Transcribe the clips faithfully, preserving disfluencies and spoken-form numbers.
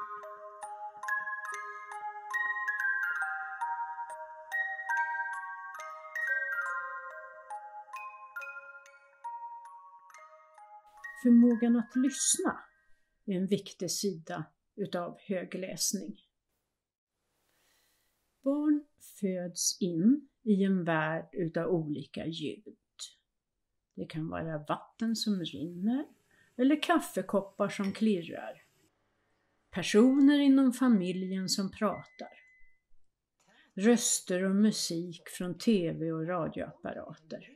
Förmågan att lyssna är en viktig sida utav högläsning. Barn föds in i en värld utav olika ljud. Det kan vara vatten som rinner eller kaffekoppar som klirrar. Personer inom familjen som pratar. Röster och musik från tv och radioapparater.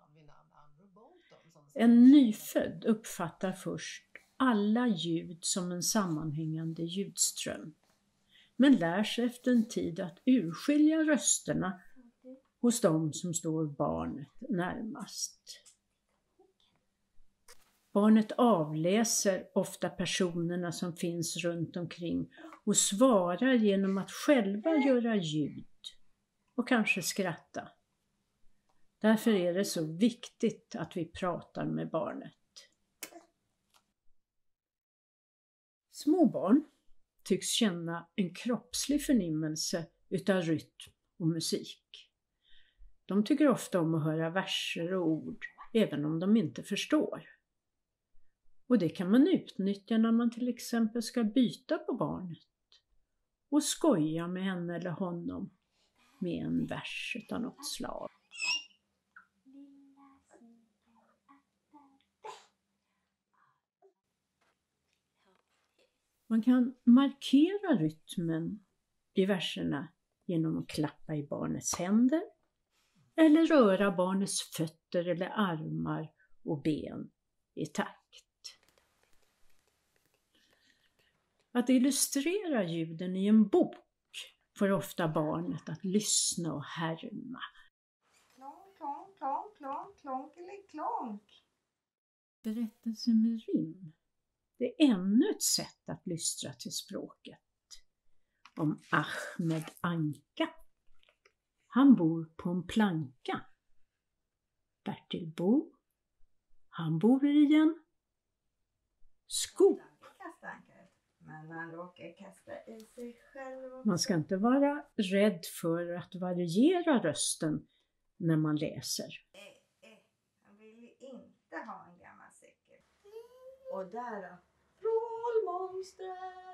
En nyfödd uppfattar först alla ljud som en sammanhängande ljudström, men lär sig efter en tid att urskilja rösterna hos dem som står barnet närmast. Barnet avläser ofta personerna som finns runt omkring och svarar genom att själva göra ljud och kanske skratta. Därför är det så viktigt att vi pratar med barnet. Små barn tycks känna en kroppslig förnimmelse utav rytm och musik. De tycker ofta om att höra verser och ord, även om de inte förstår. Och det kan man utnyttja när man till exempel ska byta på barnet och skoja med henne eller honom med en vers utav något slag. Man kan markera rytmen i verserna genom att klappa i barnets händer eller röra barnets fötter eller armar och ben i takt. Att illustrera ljuden i en bok får ofta barnet att lyssna och härma. Klonk, klonk, klonk, klonk, klonk eller klonk. Berättelser med rim. Det är ännu ett sätt att lystra till språket. Om Ahmed Anka. Han bor på en planka. Bertil Bo. Han bor i en skop. Men han råkar kasta i sig själv också. Man ska inte vara rädd för att variera rösten när man läser. Eh, eh, han vill ju inte ha en gammal cykel. Och där då. Från Mångström.